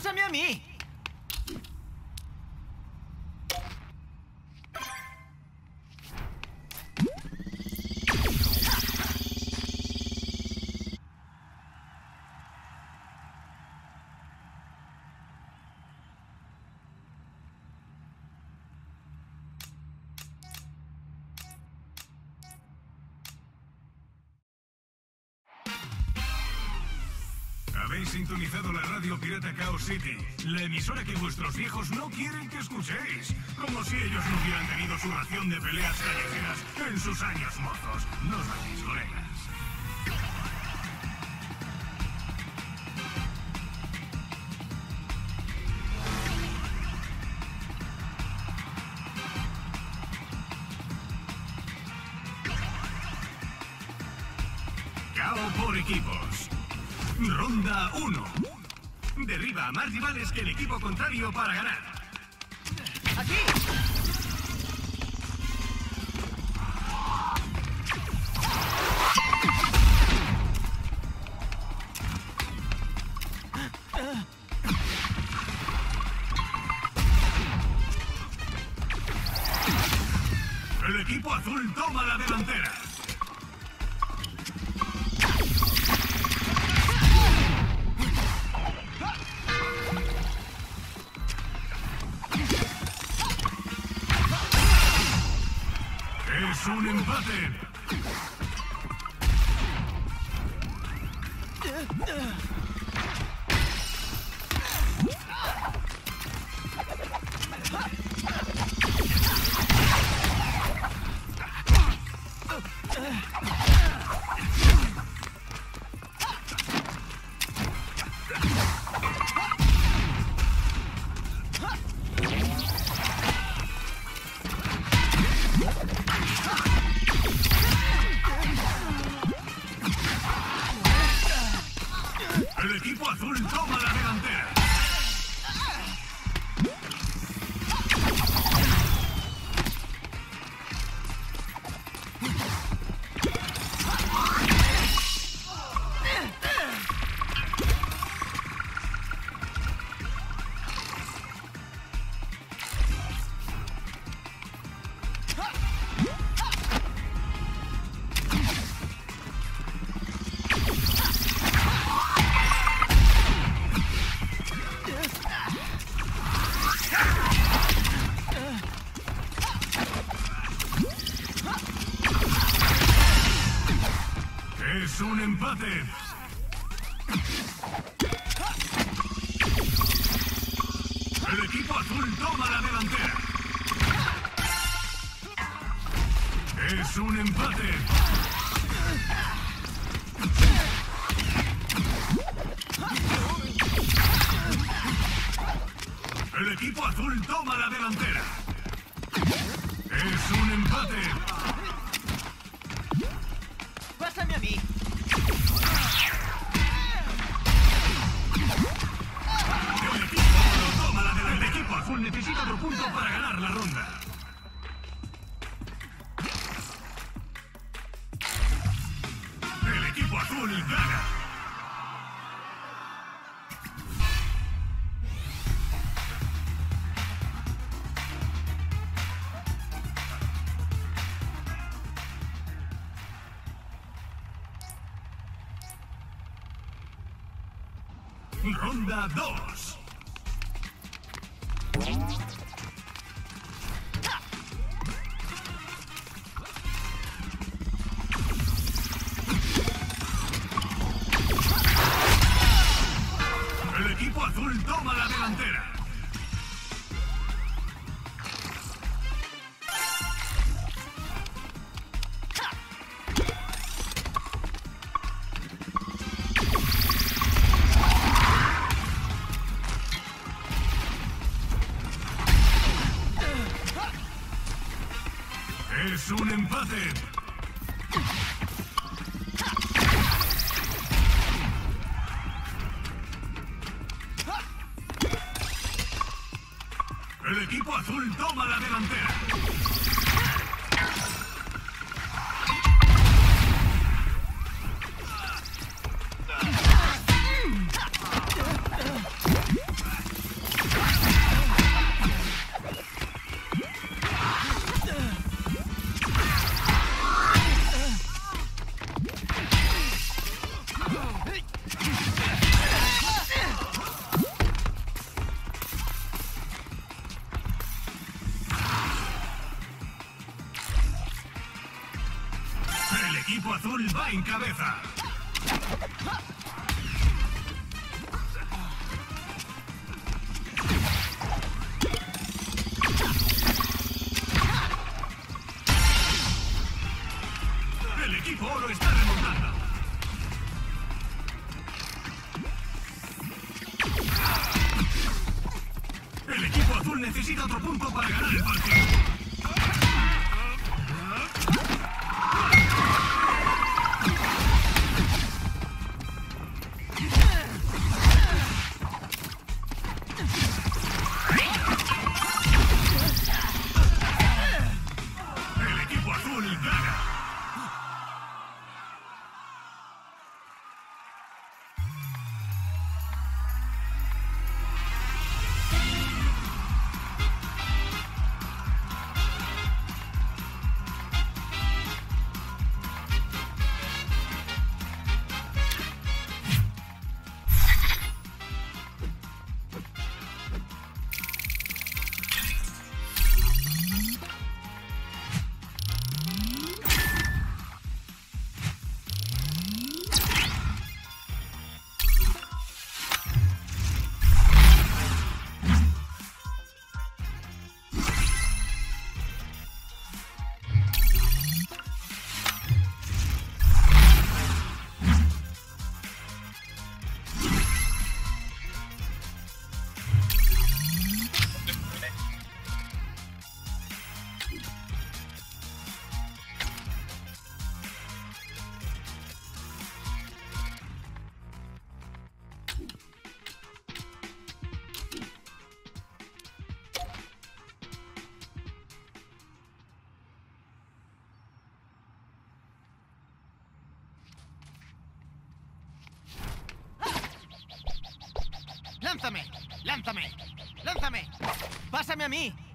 ¡Pásame a mí! Habéis sintonizado la radio pirata Chaos City, la emisora que vuestros viejos no quieren que escuchéis. Como si ellos no hubieran tenido su ración de peleas callejeras en sus años mozos. No os hacéis, colegas. Cao por equipos. Ronda 1. Derriba a más rivales que el equipo contrario para ganar. ¡Aquí! El equipo azul toma la delantera. Es un empate. El equipo azul toma la delantera. Es un empate. El equipo azul toma la delantera. Es un empate. El equipo azul toma la delantera. Es un empate. ¡Pásame a mí! El equipo azul necesita otro punto para ganar la ronda. El equipo azul gana. Ronda 2. El equipo azul toma la delantera. Es un empate. El equipo azul toma la delantera. equipo azul va en cabeza. El equipo oro está remontando. El equipo azul necesita otro punto para ganar el partido. El equipo azul gana. ¡Lánzame! ¡Lánzame! ¡Lánzame! ¡Pásame a mí!